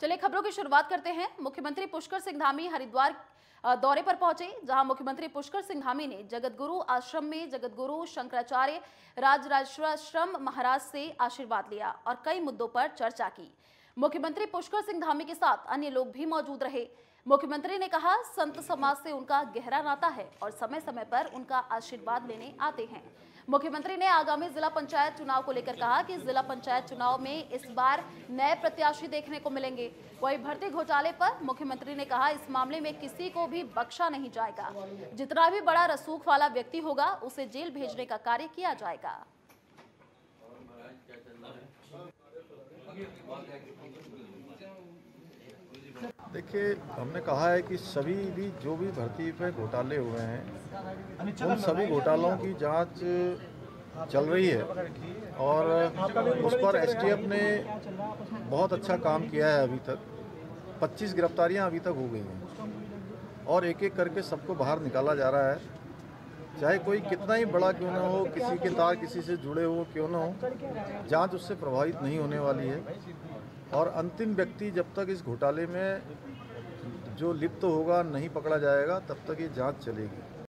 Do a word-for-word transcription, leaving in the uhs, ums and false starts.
चलिए खबरों की शुरुआत करते हैं। मुख्यमंत्री पुष्कर सिंह धामी हरिद्वार दौरे पर पहुंचे, जहां मुख्यमंत्री पुष्कर सिंह धामी ने जगतगुरु आश्रम में जगतगुरु शंकराचार्य राजराजेश्वराश्रम महाराज से आशीर्वाद लिया और कई मुद्दों पर चर्चा की। मुख्यमंत्री पुष्कर सिंह धामी के साथ अन्य लोग भी मौजूद रहे। मुख्यमंत्री ने कहा, संत समाज से उनका गहरा नाता है और समय समय पर उनका आशीर्वाद लेने आते हैं। मुख्यमंत्री ने आगामी जिला पंचायत चुनाव को लेकर कहा कि जिला पंचायत चुनाव में इस बार नए प्रत्याशी देखने को मिलेंगे। वहीं भर्ती घोटाले पर मुख्यमंत्री ने कहा, इस मामले में किसी को भी बख्शा नहीं जाएगा। जितना भी बड़ा रसूख वाला व्यक्ति होगा उसे जेल भेजने का कार्य किया जाएगा। देखिए, हमने कहा है कि सभी भी जो भी भर्ती पे घोटाले हुए हैं उन सभी घोटालों की जांच चल रही है और उस पर एसटीएफ ने बहुत अच्छा काम किया है। अभी तक पच्चीस गिरफ्तारियां अभी तक हो गई हैं और एक एक करके सबको बाहर निकाला जा रहा है। चाहे कोई कितना ही बड़ा क्यों ना हो, किसी के तार किसी से जुड़े हुए क्यों ना हो, जांच उससे प्रभावित नहीं होने वाली है। और अंतिम व्यक्ति जब तक इस घोटाले में जो लिप्त होगा नहीं पकड़ा जाएगा तब तक ये जांच चलेगी।